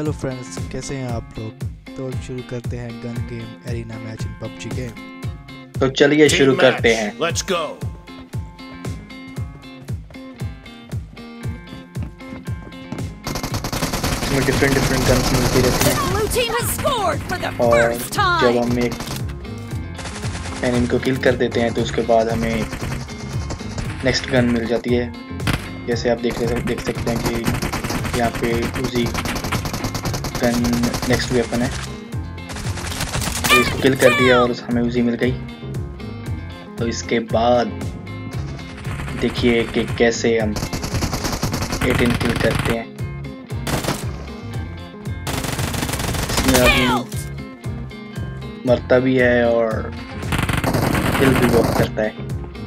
Hello friends, कैसे हैं आप लोग। तो शुरू करते हैं gun game arena match in PUBG game. तो चलिए शुरू करते हैं। Let's go. इसमें डिफरेंट गन्स मिलती रहती हैं और जब हम एक एनिमी को किल कर देते हैं तो उसके बाद हमें नेक्स्ट गन मिल जाती है। जैसे आप देख सकते हैं कि यहाँ पे उजी गन नेक्स्ट वेपन है, तो इसको किल कर दिया और हमें उजी मिल गई। तो इसके बाद देखिए कि कैसे हम 18 किल करते हैं। इसमें आदमी मरता भी है और किल भी बहुत करता है।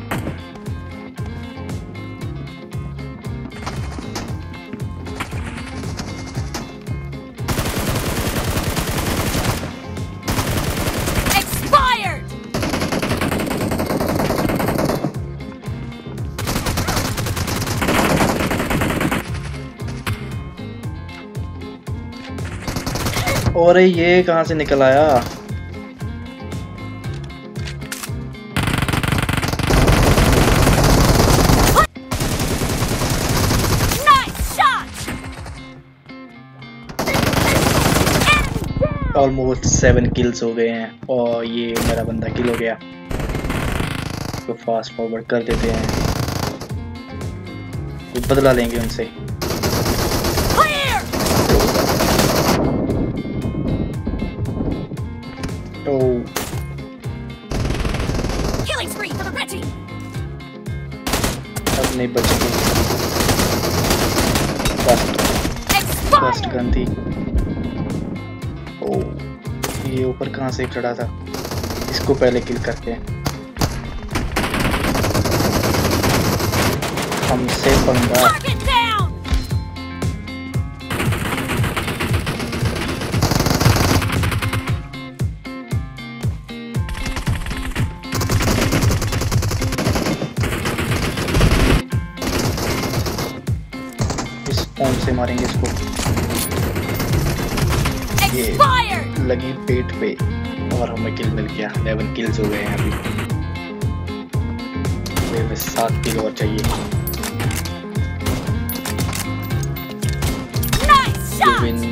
और ये कहां से निकल आया? ऑलमोस्ट 7 किल्स हो गए हैं और ये मेरा बंदा किल हो गया। तो फास्ट फॉरवर्ड कर देते हैं, तो बदला लेंगे उनसे। अब नहीं बचेंगे। फर्स्ट गन थी। ये ऊपर कहाँ से चढ़ा था? इसको पहले किल करते हैं। हमसे पंगा। इस फोन से मारेंगे इसको। ये लगी पेट पे और हमें किल मिल गया। 11 किल्स हो गए हैं अभी। हमें 7 किल और चाहिए। विन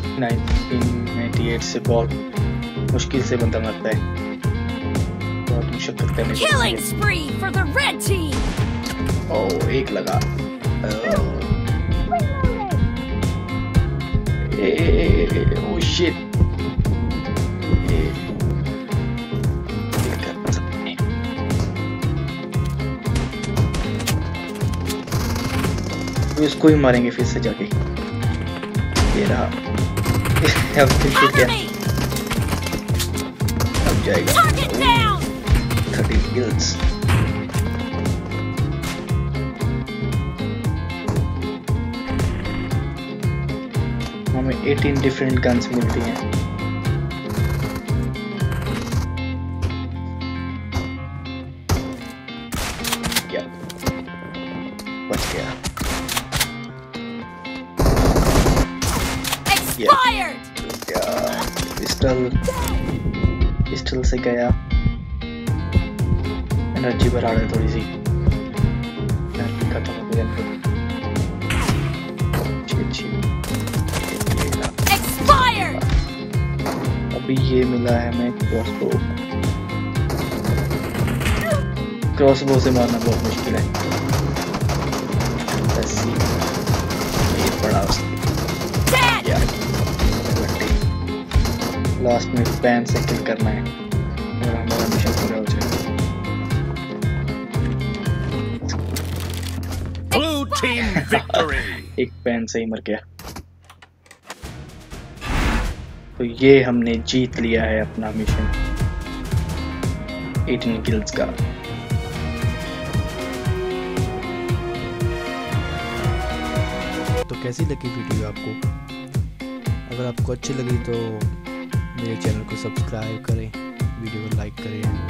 1998 से बहुत मुश्किल से बंदा मरता है। बहुत मुशक्कत करने पड़ती है। ओह, एक लगा। Oh shit. तो इसको ही मारेंगे फिर से जाके। ये रहा। अब फिर क्या? अब जाएगा 30 kills। हमें 18 डिफरेंट गन्स मिलती हैं। क्या बच गया? पिस्टल से गया। एनर्जी बढ़ा रहा है थोड़ी सी। खत्म हो गया। अभी ये मिला है हमें क्रॉसबो से मारना बहुत मुश्किल है। ये पड़ा लास्ट में पैन से किल करना है और हमारा मिशन पूरा हो जाएगा। Blue team victory। एक पैन से ही मर गया। तो ये हमने जीत लिया है अपना मिशन 18 किल्स का। तो कैसी लगी वीडियो आपको? अगर आपको अच्छी लगी तो मेरे चैनल को सब्सक्राइब करें, वीडियो को लाइक करें।